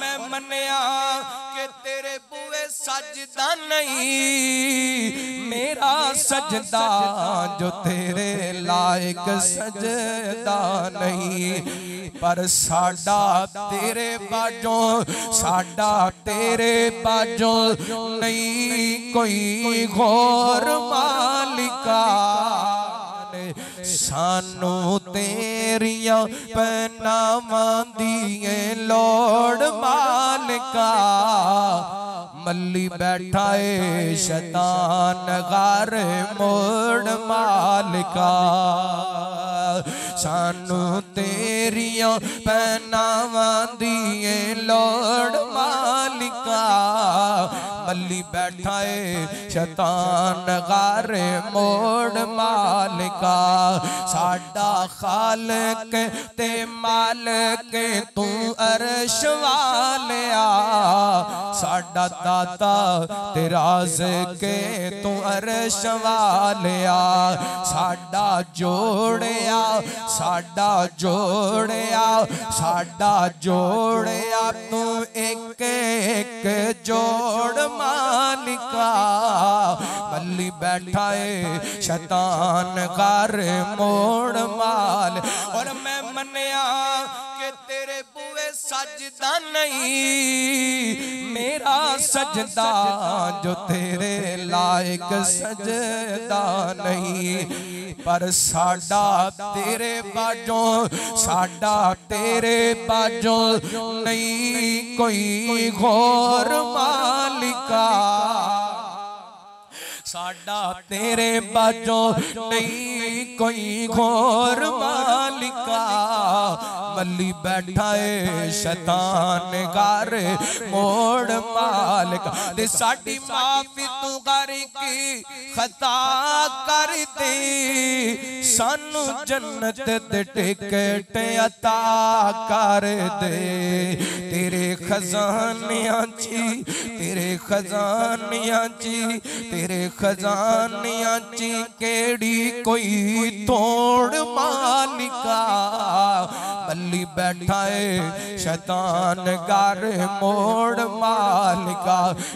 मैं मन्या कि तेरे बुए सजदा नहीं, मेरा सजदा जो तेरे लायक सजदा नहीं। पर साडा तेरे बाजों, साडा तेरे बाजों नहीं कोई गौर मालिका। सानू तेरिया पहनावां दिए लोड़ मालिका। मल्ली बैठा है शैतान घर मोड़ मालिका। सानू तेरिया पहनावां दिए लोड़ मालिका। मल्ली बैठा है शैतान घर मोड़ मालिका। साडा खालिक ते मालिक तू अर्श वालिया। साडा दाता ते राज़िक़ तू अर्श वालिया। साडा जोड़िया, साडा जोड़िया, साडा जोड़िया तू एक एक जोड़ मालिका। मल्ली बैठा है शैतान घर मोड़ माल। और मैं मन्या कि तेरे बुए सजदा नहीं, मेरा सजदा जो तेरे लायक सजदा नहीं। पर साडा तेरे बाजों, साडा तेरे बाजों नहीं कोई गौर मालिका। साडा तेरे बाजों नहीं कोई गौर मालिका। मल्ली बैठा है शैतान घर मोड़ मालिका। ते साडी माफी तू कर की खता कर दे। सानू जन्नत दे टिकट अता कर दे। तेरे खजानियां ची, तेरे खजानियां ची, तेरे खजानियां ची केड़ी कोई तोड़ मालिका। मल्ली बैठा है शैतान घर मोड़ मालिका।